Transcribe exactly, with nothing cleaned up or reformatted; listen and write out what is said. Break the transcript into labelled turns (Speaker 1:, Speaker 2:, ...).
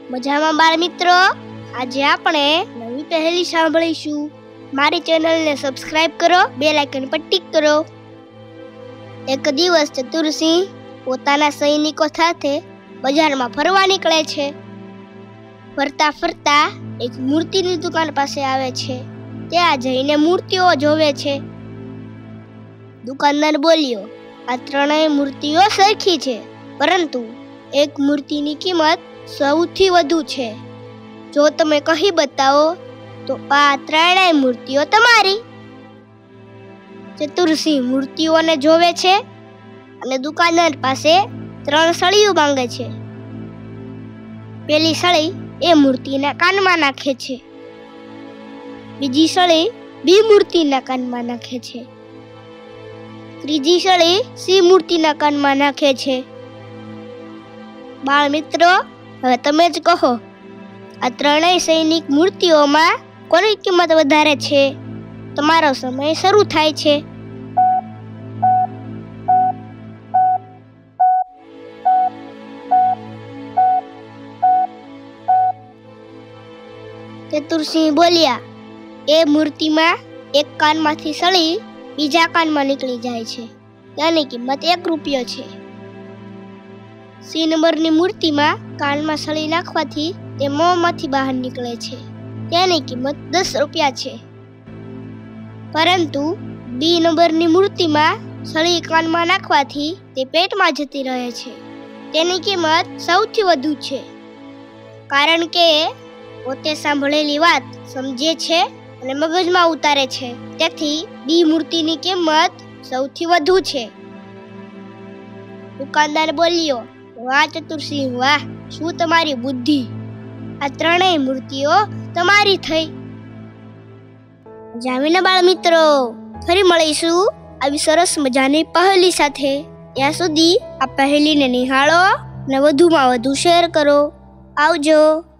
Speaker 1: મજામાં બાળ મિત્રો, આજે આપણે નવી પહેલી સાંભળીશું। મારી ચેનલને સબસ્ક્રાઇબ કરો, બેલ આઇકન પર ટિક કરો। એક દિવસ ચતુરસિંહ પોતાના સૈનિકો સાથે બજારમાં ફરવા નીકળે છે। ફરતા ફરતા એક મૂર્તિની દુકાન પાસે આવે છે। ત્યાં જઈને મૂર્તિઓ જોવે છે। દુકાનદાર બોલ્યો, આ ત્રણેય મૂર્તિઓ સરખી છે, પરંતુ એક મૂર્તિની કિંમત સૌથી વધુ છે। જો તમે કહી બતાવો તો આ ત્રણેય મૂર્તિઓ તમારી। ચતુરસિંહ મૂર્તિઓને જોવે છે અને દુકાનદાર પાસે ત્રણ સળીઓ માંગે છે। પેલી સળી એ મૂર્તિના કાનમાં નાખે છે, બીજી સળી બી મૂર્તિના કાનમાં નાખે છે, ત્રીજી સળી સી મૂર્તિના કાનમાં નાખે છે। બાળ મિત્રો, હવે તમે જ કહો, આ ત્રણેય સૈનિક મૂર્તિઓમાં કોની કિંમત વધારે છે? તમારો સમય શરૂ થાય છે। ચતુરસિંહ બોલ્યા, એ મૂર્તિમાં એક કાનમાંથી સળી બીજા કાનમાં નીકળી જાય છે, તેની કિંમત એક રૂપિયો છે। સી નંબરની મૂર્તિમાં કાનમાં સળી નાખવાથી તે મોંમાંથી બહાર નીકળે છે, તેની કિંમત દસ રૂપિયા છે। પરંતુ બી નંબરની મૂર્તિમાં સળી કાનમાં નાખવાથી તે પેટમાં જતી રહે છે, તેની કિંમત સૌથી વધુ છે, કારણ કે પોતે સાંભળેલી વાત સમજે છે અને મગજમાં ઉતારે છે, તેથી બી મૂર્તિની કિંમત સૌથી વધુ છે। દુકાનદાર બોલ્યો, વાહ ચતુરસિંહ વાહ, શું તમારી બુદ્ધિ! આ ત્રણેય મૂર્તિઓ તમારી થઈ। જામીને બાળ મિત્રો, ફરી મળીશું આવી સરસ મજાની પહેલી સાથે। ત્યાં સુધી આ પહેલીને નિહાળો અને વધુમાં વધુ શેર કરો। આવજો।